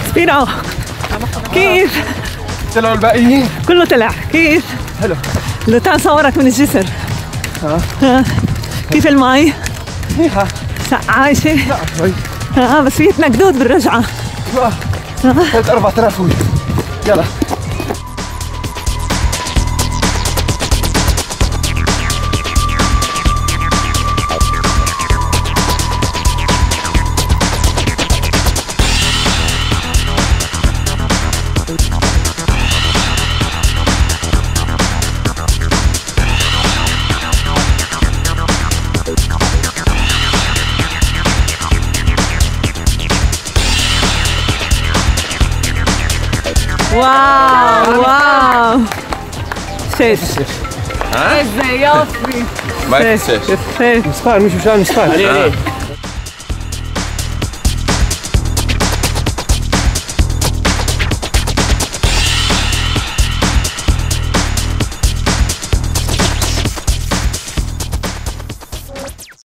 سبيرو كيف؟ طلعوا الباقيين؟ كله طلع، كيف؟ حلو. لو تعال صورك من الجسر. كيف المي؟ منيحة. عايشة؟ لا شوي. بس في تنقدود بالرجعة. 3-4,000 وي. يلا. واو واو شيش ها؟ ازاي يوفي ما تنساش. مسخال مش مشان مسخال.